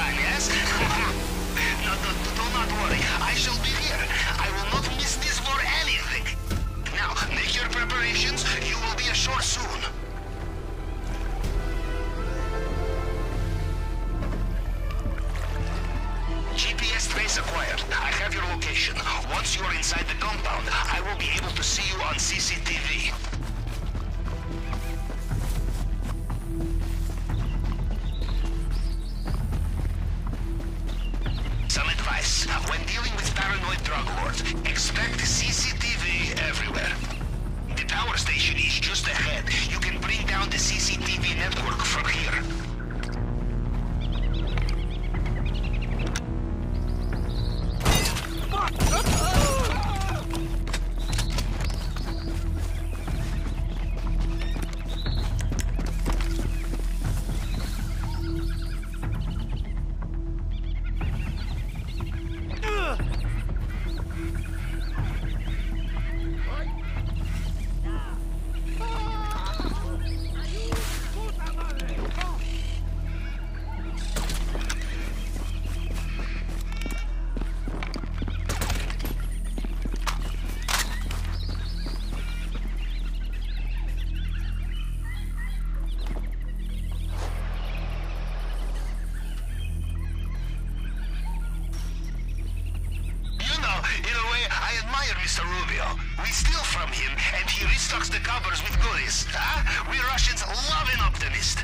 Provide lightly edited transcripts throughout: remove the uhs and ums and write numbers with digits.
time, yes? No, do not worry. I shall be here. I will not miss this for anything. Now, make your preparations. You will be ashore soon. GPS trace acquired. I have your location. Once you are inside the compound, I will be able to see you on CCTV. Some advice. When dealing with paranoid drug lords, expect CCTV everywhere. The power station is just ahead. You can bring down the CCTV network from here. Mr. Rubio. We steal from him, and he restocks the cupboards with goodies. Huh? We Russians love an optimist.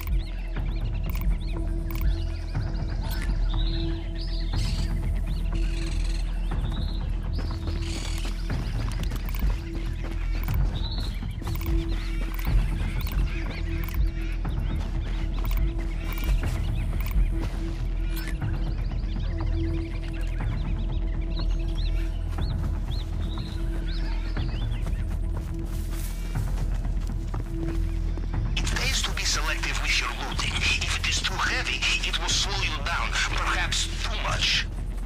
Selective with your looting. If it is too heavy, it will slow you down, perhaps too much.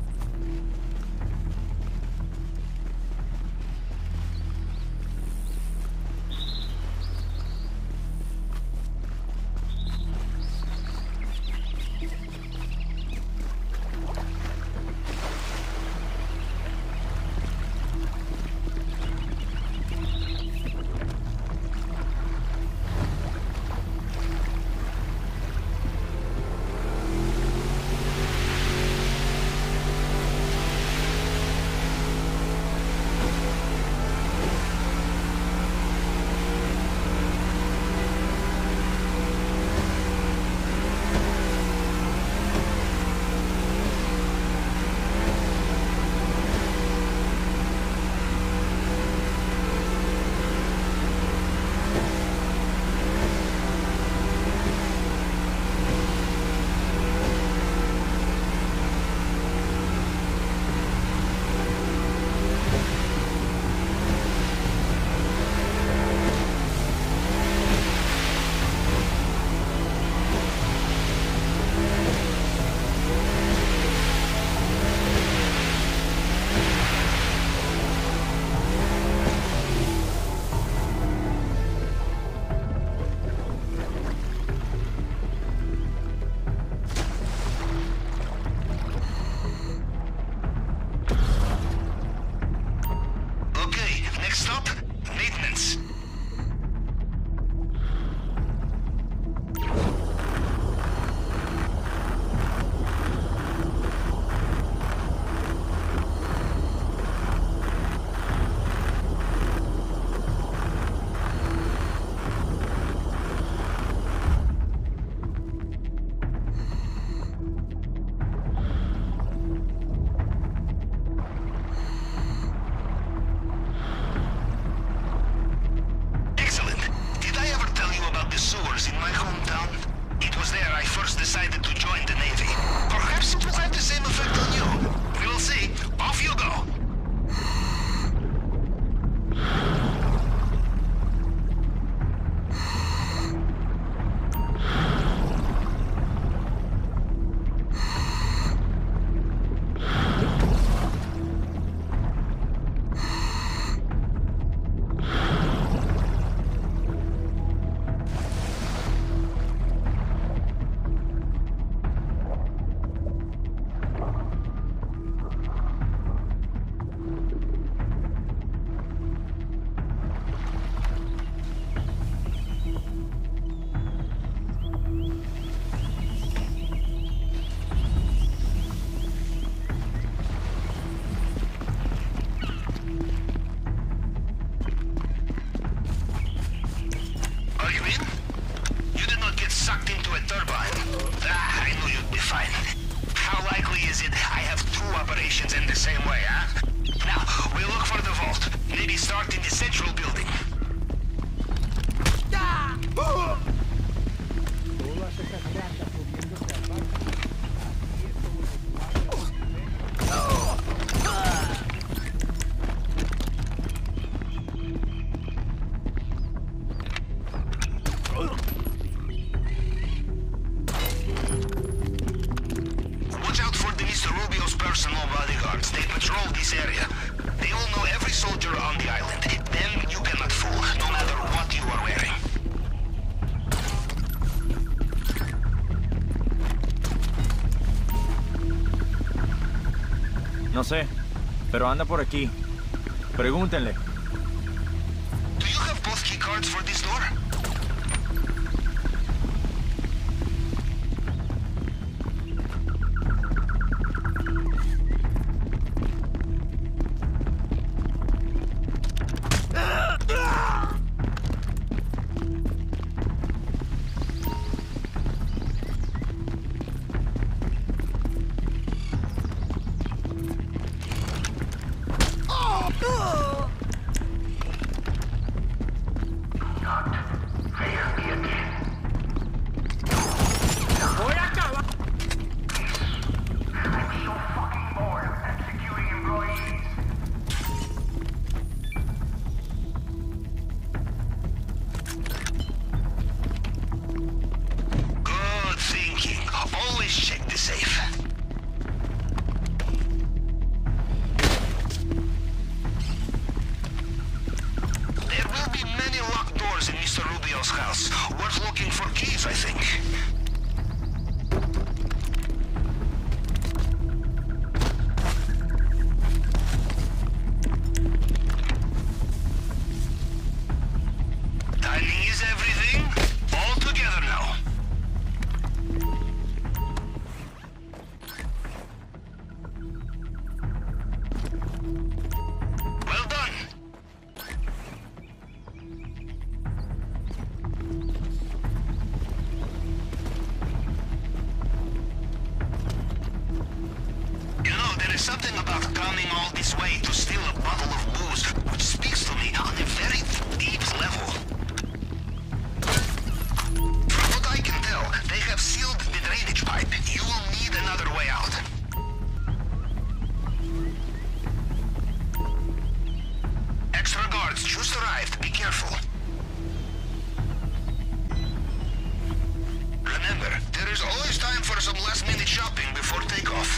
Decided to join the Navy. Perhaps it will have the same effect on you. We will see. Off you go. a turbine. Ah, I knew you'd be fine. How likely is it I have two operations in the same way, huh? Now, we'll look for the vault. Maybe start in the central building. Watch out for the Mr. Rubio's personal bodyguards. They patrol this area. They all know every soldier on the island. Them you cannot fool, no matter what you are wearing. No sé, pero anda por aquí. Pregúntenle. Do you have both key cards for this door? House. Worth looking for keys, I think. Timing is everything. All together now. Well done. There is something about coming all this way to steal a bottle of booze, which speaks to me on a very deep level. From what I can tell, they have sealed the drainage pipe. You will need another way out. Extra guards just arrived. Be careful. Remember, there is always time for some last-minute shopping before takeoff.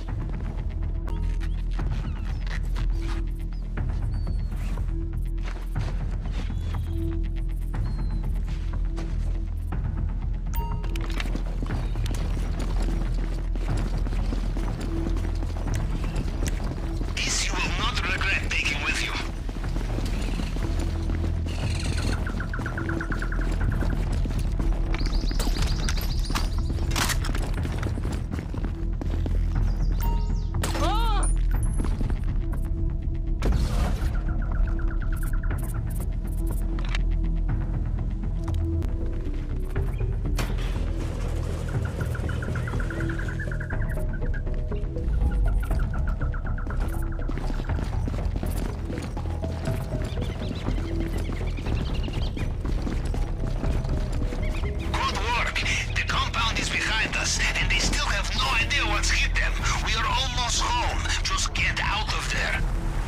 And they still have no idea what's hit them. We are almost home. Just get out of there.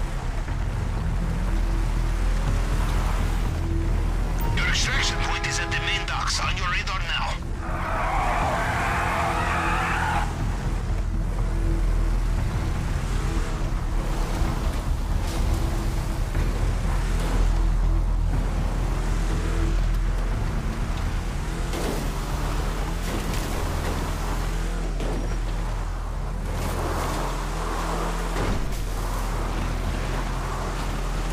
Your extraction point is at the main docks. On your radar now.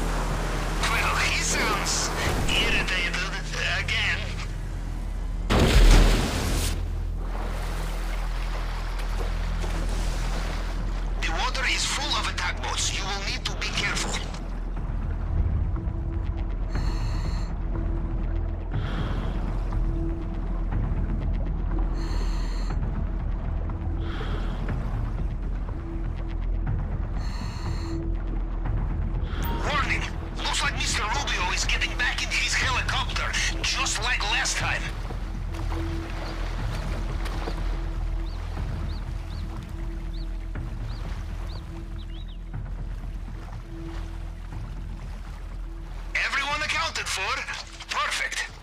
Irritated again. just like last time. Everyone accounted for? Perfect.